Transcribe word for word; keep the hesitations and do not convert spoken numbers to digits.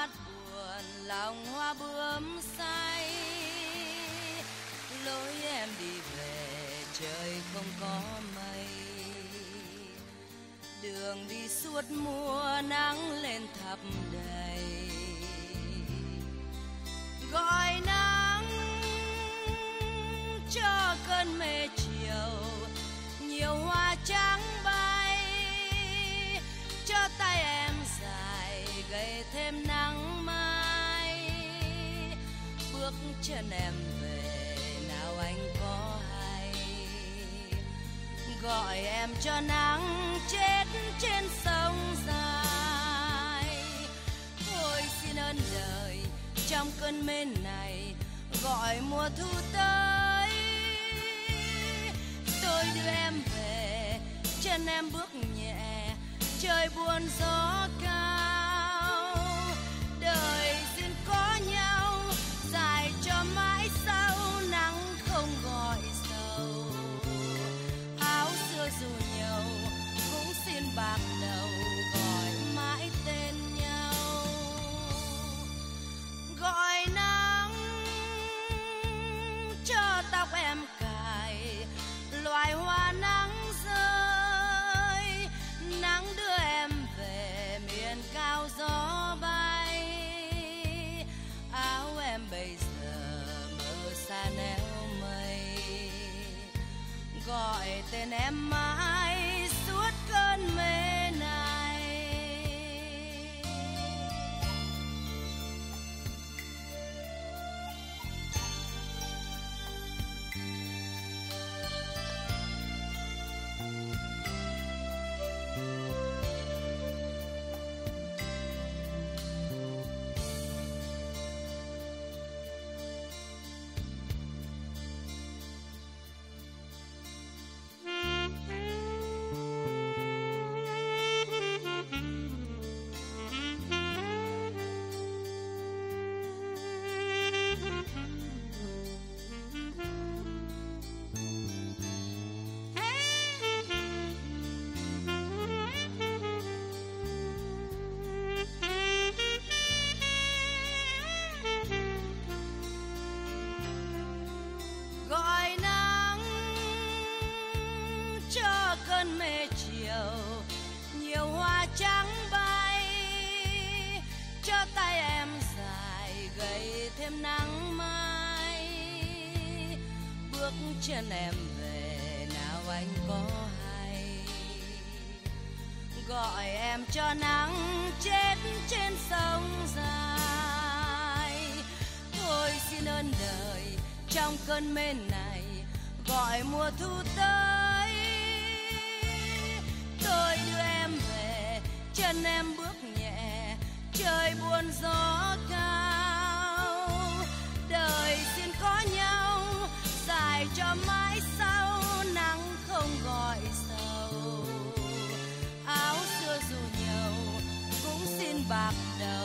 hát buồn lòng hoa bướm say, lối em đi về trời không có mây, đường đi suốt mùa nắng lên thắp đầy, gọi nắng cho cơn mê chiều, nhiều hoa trắng bay, cho tay em dài gầy thêm nắng mai, bước chân em về nào anh có hay, gọi em cho nắng chết trên sông dài. Thôi xin ơn đời trong cơn mê này, gọi mùa thu tới, tôi đưa em về, chân em bước nhẹ, trời buồn gió cao. Đời xin có nhau, dài cho mãi sau, nắng không gọi sầu. Áo xưa dù nhau, cũng xin bạc đầu, gọi mãi tên nhau. Gọi nắng cho tóc em cài, loài hoa nắng rơi, nắng đưa em về miền cao gió bay. Áo em bây giờ mờ xa nẻo mây, gọi tên em mãi suốt cơn mê này. Gọi nắng cho cơn mê chiều, nhiều hoa trắng bay, cho tay em dài gầy thêm nắng mai, bước chân em về nào anh có hay, gọi em cho nắng chết trên sông dài. Thôi xin ơn đời trong cơn mê này, gọi mùa thu tới, tôi đưa em về, chân em bước nhẹ, trời buồn gió cao. Đời xin có nhau, dài cho mãi sau, nắng không gọi sầu. Áo xưa dù nhau, cũng xin bạc đầu,